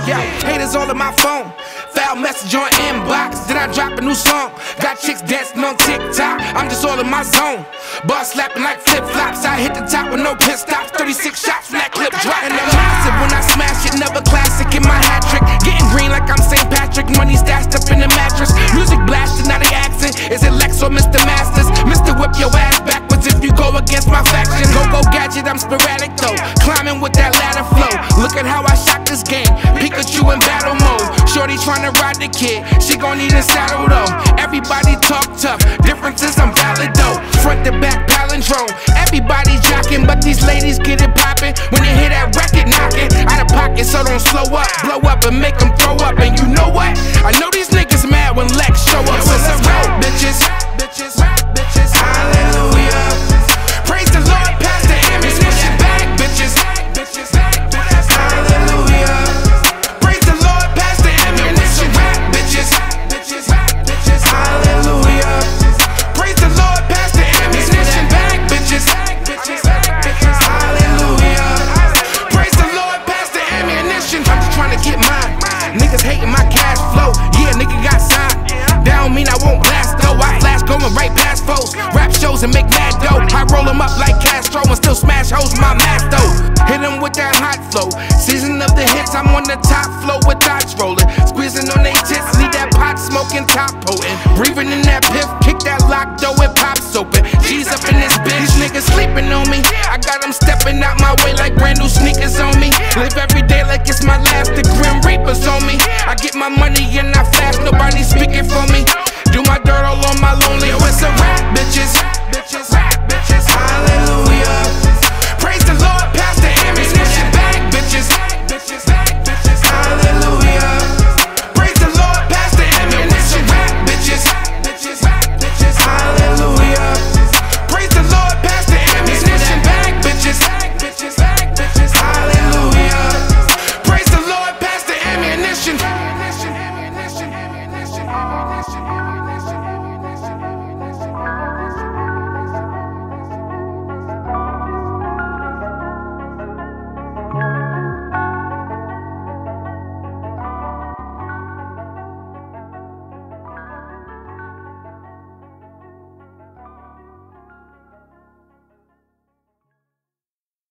Yeah, haters all in my phone. Foul message on inbox, then I drop a new song. Got chicks dancing on TikTok, I'm just all in my zone. Bars slapping like flip-flops, I hit the top with no pit stops. 36 shots from that clip drop. And I'm massive when I smash it, never classic in my hat trick. Getting green like I'm St. Patrick, money stashed up in the mattress. Music blasting, now they asking, is it Lex or Mr. Masters? Mr. Whip your ass backwards if you go against my faction. Go gadget, I'm sporadic though, climbing with that ladder flow. Look at how I shot this game, Pikachu in battle mode. Shorty tryna ride the kid, she gon' need a saddle though. Everybody talk tough, differences I'm valid though. Front to back palindrome, everybody jocking, but these ladies get it poppin'. When you hear that record knocking, out of pocket, so don't slow up. Blow up and make them throw up, and you know what? I know these niggas mad when Lex show up. So let's go, bitches, bitches, bitches, hallelujah. Praise the Lord, pass the ammunition back, bitches, bitches, hallelujah. Praise the Lord, pass the ammunition back, bitches, bitches, bitches, hallelujah. Praise the Lord, pass the ammunition back, bitches, bitches, bitches, hallelujah. Praise the Lord, pass the ammunition. I'm just trying to get mine. Niggas hating my cash flow, yeah, nigga got signed. That don't mean I won't blast though. I flash going right past foes, rap shows and make mad dough. I roll them up like Castro and still smash hoes my mask though. Hit them with that hot flow, season of the hits, I'm on the top flow with dots rolling. Squeezing on they tits, leave that pot smoking top potent. Breathing in that piff, kick that lock though, it pops open. G's up in this bitch, these niggas sleeping on me. I got them stepping out my way like brand new sneakers on me. Live every day like it's my last, the Grim Reapers on me. I get my money and